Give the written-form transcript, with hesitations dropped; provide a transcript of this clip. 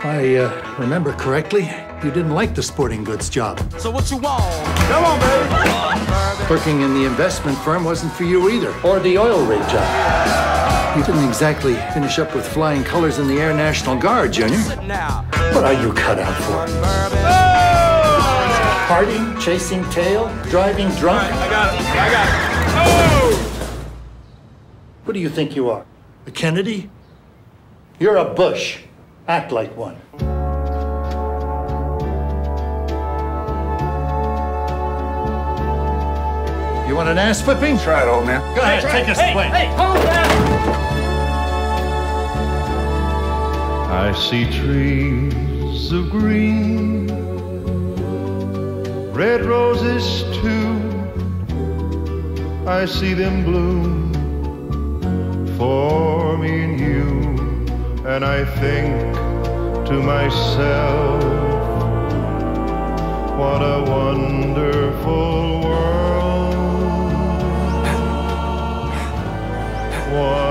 I remember correctly, you didn't like the sporting goods job. So what you want? Come on, baby. Clerking in the investment firm wasn't for you either, or the oil rig job. You didn't exactly finish up with flying colors in the Air National Guard, Junior. What are you cut out for? Partying, chasing tail, driving drunk? Right, I got it. Oh! What do you think you are? A Kennedy? You're a Bush. Act like one. You want an ass whipping? Try it, old man. Go ahead, take us away. Hey, hold that! I see trees of green, red roses too. I see them bloom for me and you, and I think to myself, what a wonderful world. What